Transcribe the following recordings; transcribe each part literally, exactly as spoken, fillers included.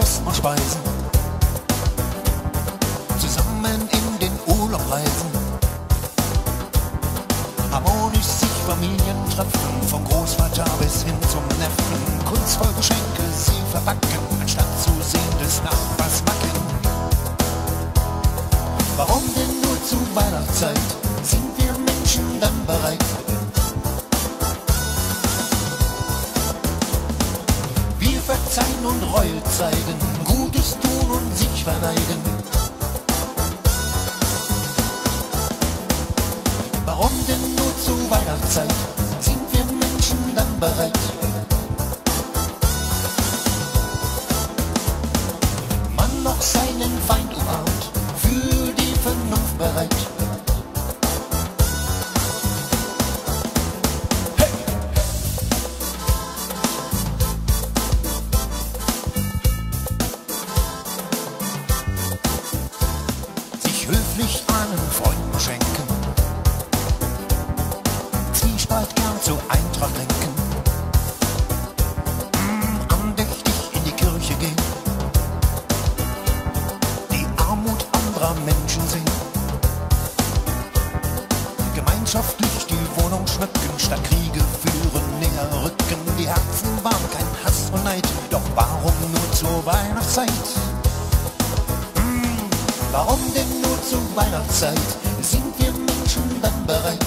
Festmahl speisen, zusammen in den Urlaub reisen, harmonisch sich Familien treffen, vom Großvater bis hin zum Neffen, kunstvoll Geschenke sie verpacken, anstatt zu sehen des Nachbars Backen. Warum denn nur zu Weihnachtszeit sind wir Menschen dann bereit? Wir verzeihen und Reue zeigen, Gutes tun und sich verneigen. Warum denn nur zu Weihnachtszeit sind wir Menschen dann bereit? Man noch seinen Feind umarmt, für die Vernunft bereit. Hey! Sich höflich einen Freunden schenken, Zwiespalt gern zur Eintracht lenken, mm, andächtig in die Kirche gehen, die Armut anderer Menschen sehen, gemeinschaftlich die Wohnung schmücken, statt Kriege führen, näher rücken, die Herzen warm, kein Hass und Neid, doch warum nur zur Weihnachtszeit? Mm, warum denn nur zur Weihnachtszeit sind wir Menschen dann bereit?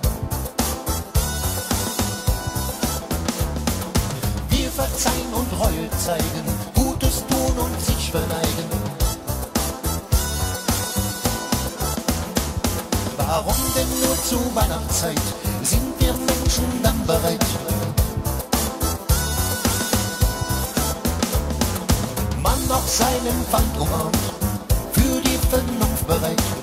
Wir verzeihen und Reue zeigen, Gutes tun und sich verneigen. Warum denn nur zu Weihnachtszeit sind wir Menschen dann bereit? Man noch seinen Feind umarmt, für die Vernunft bereit.